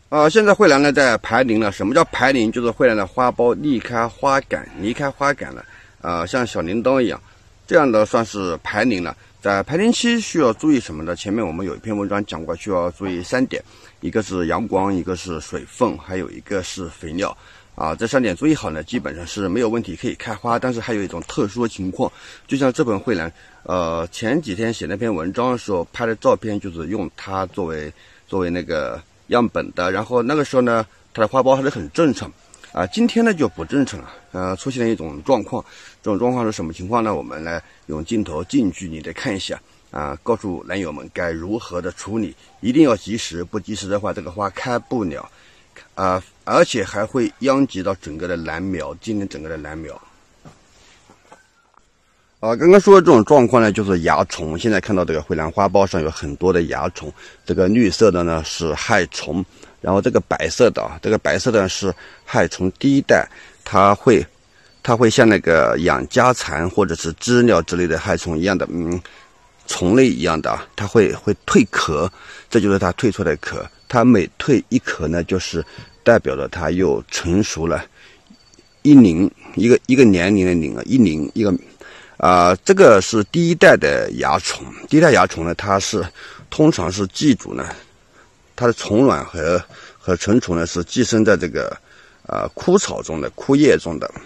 现在蕙兰呢在排龄了。什么叫排龄？就是蕙兰的花苞离开花杆了，像小铃铛一样，这样的算是排龄了。在排龄期需要注意什么呢？前面我们有一篇文章讲过，需要注意3点，一个是阳光，一个是水分，还有一个是肥料。这3点注意好呢，基本上是没有问题，可以开花。但是还有一种特殊的情况，就像这本蕙兰，前几天写那篇文章的时候拍的照片，就是用它作为那个样本的。然后那个时候呢，它的花苞还是很正常。今天呢就不正常了，出现了一种状况。这种状况是什么情况呢？我们来用镜头近距离的看一下，告诉兰友们该如何的处理，一定要及时，不及时的话，这个花开不了，而且还会殃及到整个的兰苗，今年整个的兰苗。刚刚说的这种状况呢，就是蚜虫。现在看到这个蕙兰花苞上有很多的蚜虫，这个绿色的呢是害虫，然后这个白色的是害虫第一代，它会像那个养家蚕或者是知了之类的害虫一样的，虫类一样的，它会蜕壳，这就是它蜕出来的壳。它每蜕一壳呢，就是代表着它又成熟了一龄，一个年龄的龄啊，一龄一个。这个是第一代的蚜虫。第一代蚜虫呢，它是通常是寄主呢，它的虫卵和成虫呢是寄生在这个枯草中的、枯叶中的。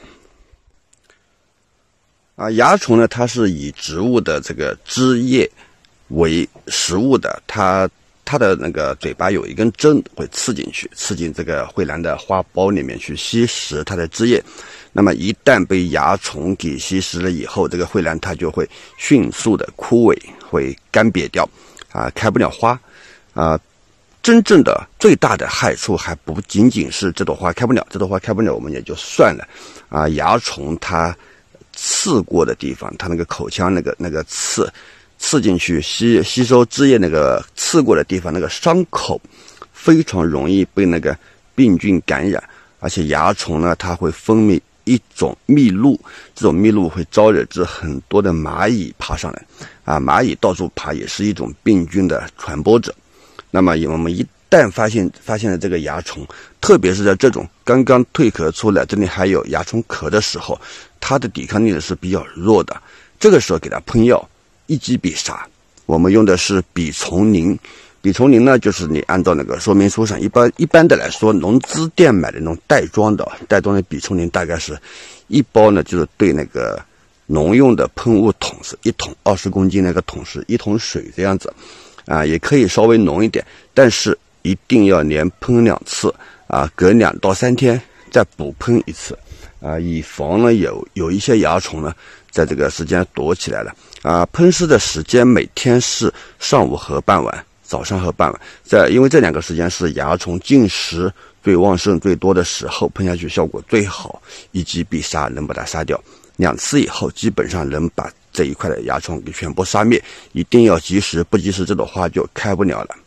蚜虫呢，它是以植物的这个枝叶为食物的，它的那个嘴巴有一根针会刺进这个蕙兰的花苞里面去吸食它的枝叶。那么一旦被蚜虫给吸食了以后，这个蕙兰它就会迅速的枯萎，会干瘪掉，开不了花。真正的最大的害处还不仅仅是这朵花开不了，我们也就算了。蚜虫它刺过的地方，它那个口腔那个刺进去吸收汁液那个刺过的地方，那个伤口非常容易被那个病菌感染，而且蚜虫呢，它会分泌一种蜜露，这种蜜露会招惹至很多的蚂蚁爬上来，蚂蚁到处爬也是一种病菌的传播者。那么我们一旦发现了这个蚜虫，特别是在这种刚刚蜕壳出来，这里还有蚜虫壳的时候，它的抵抗力是比较弱的。这个时候给它喷药，一击必杀。我们用的是吡虫宁。吡虫宁呢，就是你按照那个说明书上，一般的来说，农资店买的那种袋装的吡虫宁，大概是一包呢，就是对那个农用的喷雾桶是1桶20公斤，那个桶是1桶水这样子，也可以稍微浓一点，但是一定要连喷2次，隔2到3天再补喷1次，以防呢有一些蚜虫呢在这个时间躲起来了。喷施的时间每天是上午和傍晚。早上和傍晚，因为这2个时间是蚜虫进食最旺盛最多的时候，喷下去效果最好，一击必杀，能把它杀掉。2次以后，基本上能把这一块的蚜虫给全部杀灭。一定要及时，不及时这朵花就开不了了。